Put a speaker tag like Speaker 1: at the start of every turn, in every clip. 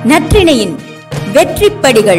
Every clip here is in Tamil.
Speaker 1: நற்றிணையின் வெற்றிப்படிகள்.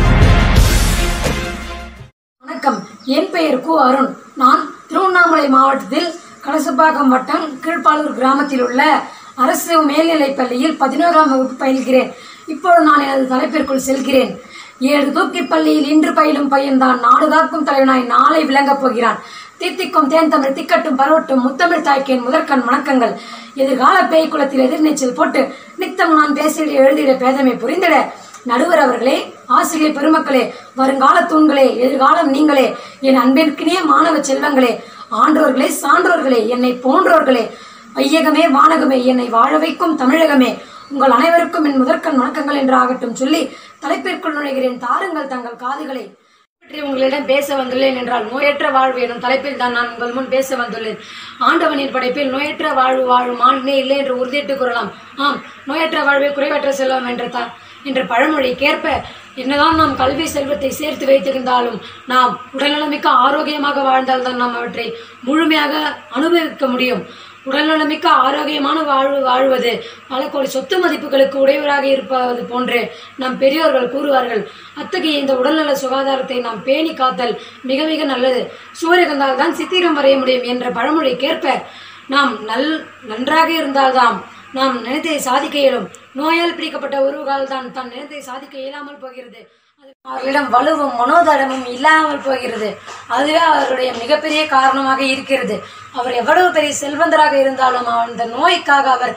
Speaker 2: வணக்கம், என் பெயர் கு அருண். நான் திருவண்ணாமலை மாவட்டத்தில் கலசப்பாக்கம் வட்டம் கீழ்ப்பாளூர் கிராமத்தில் உள்ள அரசு மேல்நிலைப் பள்ளியில் 11ஆம் வகுப்பு பயில்கிறேன். இப்போது நான் எனது தலைப்பிற்குள் செல்கிறேன். 7 தூக்கி பள்ளியில் இன்று பயிலும் பையன்தான் நாடு காக்கும் தலைவனாய் நாளை விளங்கப் போகிறான். தீத்திக்கும் தேன் தமிழ் திக்கட்டும் பரவட்டும் முத்தமிழ் தாய்க்கேன் முதற்கண் வணக்கங்கள். எதிர்கால பேய் குளத்தில் எதிர்நீச்சல் போட்டு நித்தம் நான் பேசிட எழுதிட பேதமை புரிந்திட நடுவர் அவர்களே, ஆசிரியர் பெருமக்களே, வருங்கால தூண்களே, எதிர்காலம் நீங்களே, என் அன்பிற்கினிய மாணவ செல்வங்களே, ஆன்றோர்களே, சான்றோர்களே, என்னை போன்றோர்களே, ஐயகமே வானகமே, என்னை வாழ வைக்கும் தமிழகமே, உங்கள் அனைவருக்கும் என் முதற்கண் வணக்கங்கள் என்று ஆகட்டும் சொல்லி தலைப்பிற்குள் நுழைகிறேன். தாருங்கள் தங்கள் காதுகளை. உங்களிடம் பேச வந்துள்ளேன் என்றால் நோயற்ற வாழ்வு எனும் தலைப்பில் தான் நான் உங்கள் முன் பேச வந்துள்ளேன். ஆண்டவனின் படைப்பில் நோயற்ற வாழ்வு வாழும் ஆண்மே இல்லை என்று உறுதியிட்டு கூறலாம். ஆம், நோயற்ற வாழ்வே குறைவற்ற செல்வம் என்ற பழமொழிக்கேற்ப என்னதான் நாம் கல்வி செல்வத்தை சேர்த்து வைத்திருந்தாலும் நாம் உடல்நலமிக்க ஆரோக்கியமாக வாழ்ந்தால்தான் நாம் அவற்றை முழுமையாக அனுபவிக்க முடியும். உடல்நலமிக்க ஆரோக்கியமான வாழ்வு வாழ்வது பல கோடி சொத்து மதிப்புகளுக்கு உடையவராக இருப்பது போன்று நம் பெரியோர்கள் கூறுவார்கள். அத்தகைய இந்த உடல்நல சுகாதாரத்தை நாம் பேணி காத்தல் மிக மிக நல்லது. சூரியகந்தால் தான் சித்திரம் வரைய முடியும் என்ற பழமொழிக்கேற்ப நாம் நன்றாக இருந்தால்தான் நாம் நினைத்தை சாதிக்க இயலும். நோயால் பிடிக்கப்பட்ட ஒருவரால் தான் தன் நினைத்தை சாதிக்க இயலாமல் போகிறது. அவர்களிடம் வலுவும் மனோதளமும் இல்லாமல் போகிறது. அதுவே அவருடைய மிகப்பெரிய காரணமாக இருக்கிறது. அவர் எவ்வளவு பெரிய செல்வந்தராக இருந்தாலும் அந்த நோய்க்காக அவர்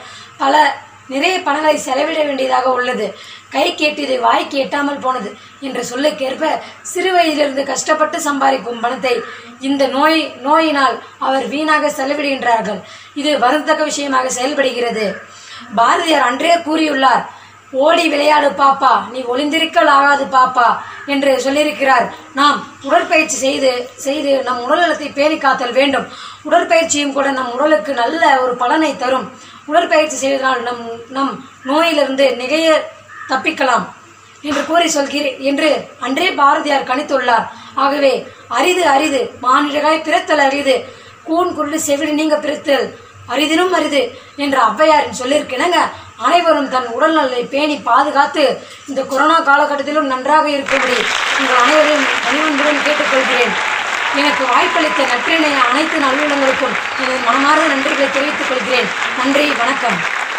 Speaker 2: நிறைய பணங்களை செலவிட வேண்டியதாக உள்ளது. கை கேட்டது வாய்க்கு எட்டாமல் போனது என்று சொல்லுக்கேற்ப சிறு வயதிலிருந்து கஷ்டப்பட்டு சம்பாதிக்கும் பணத்தை இந்த நோயினால் அவர் வீணாக செலவிடுகின்றார்கள். இது வருந்தத்தக்க விஷயமாக செயல்படுகிறது. பாரதியார் அன்றே கூறியுள்ளார், ஓடி விளையாடு பாப்பா, நீ ஒளிந்திருக்கல் ஆகாது பாப்பா என்று சொல்லியிருக்கிறார். நாம் உடற்பயிற்சி செய்து நம் உடல்நலத்தை பேணி காத்தல் வேண்டும். உடற்பயிற்சியும் கூட நம் உடலுக்கு நல்ல ஒரு பலனை தரும். உடற்பயிற்சி செய்வதனால் நம் நோயிலிருந்து நிகைய தப்பிக்கலாம் என்று கூறி சொல்கிறேன் என்று அன்றே பாரதியார் கணித்துள்ளார். ஆகவே அரிது மானிடராய் பிறத்தல் அரிது, கூன் குருடு செவிடு நீங்க பிறத்தல் அரிதினும் அரிது என்ற ஔவையாரின் சொல்லியிருக்கிறங்க. அனைவரும் தன் உடல்நலை பேணி பாதுகாத்து இந்த கொரோனா காலகட்டத்திலும் நன்றாக இருக்கும்படி உங்கள் அனைவரையும் பணிவன்புடன் கேட்டுக்கொள்கிறேன். எனக்கு வாய்ப்பளித்த நற்றினை அனைத்து நல்லுள்ளங்களுக்கும் எனது மனமார்ந்த நன்றிகளை தெரிவித்துக் கொள்கிறேன். நன்றி, வணக்கம்.